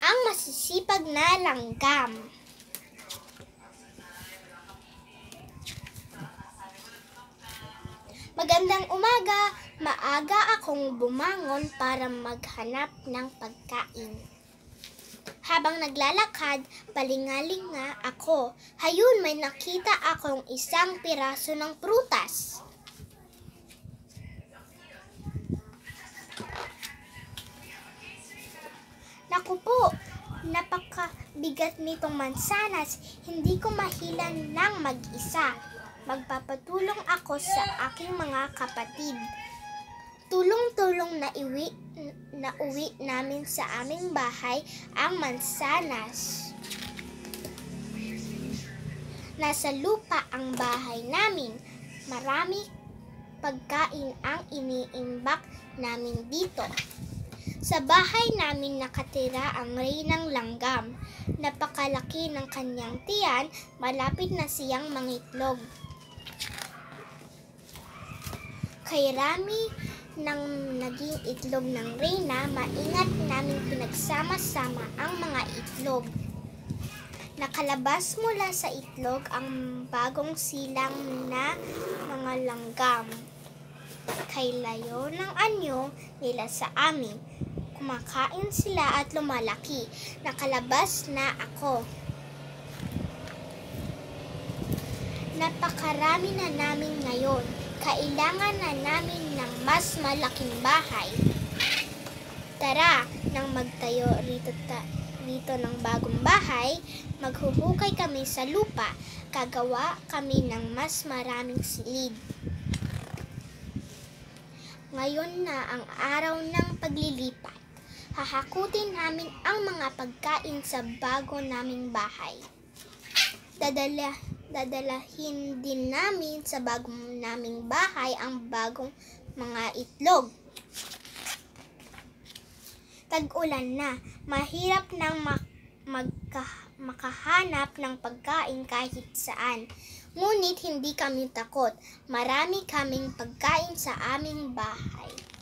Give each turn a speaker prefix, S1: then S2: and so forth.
S1: ang masisipag na langgam. Magandang umaga, maaga akong bumangon para maghanap ng pagkain. Habang naglalakad, palingalinga ako. Hayun, may nakita akong isang piraso ng prutas. Naku po, napakabigat nitong mansanas, hindi ko mahilan ng mag-isa. Magpapatulong ako sa aking mga kapatid. Tulong-tulong na uwi namin sa aming bahay ang mansanas. Nasa lupa ang bahay namin. Marami pagkain ang iniimbak namin dito. Sa bahay namin nakatira ang reynang langgam. Napakalaki ng kanyang tiyan, malapit na siyang mangitlog. Kay rami nang naging itlog ng reyna, maingat namin pinagsama-sama ang mga itlog. Nakalabas mula sa itlog ang bagong silang na mga langgam. Kay layo ng anyo nila sa amin. Kumakain sila at lumalaki. Nakalabas na ako. Napakarami na namin ngayon. Kailangan na namin ng mas malaking bahay. Tara, nang magtayo rito ng bagong bahay, maghuhukay kami sa lupa. Gagawa kami ng mas maraming silid. Ngayon na ang araw ng paglilipat. Hahakutin namin ang mga pagkain sa bago naming bahay. Dadalahin din namin sa bagong naming bahay ang bagong mga itlog. Tag-ulan na, mahirap nang makahanap ng pagkain kahit saan. Ngunit hindi kami takot, marami kaming pagkain sa aming bahay.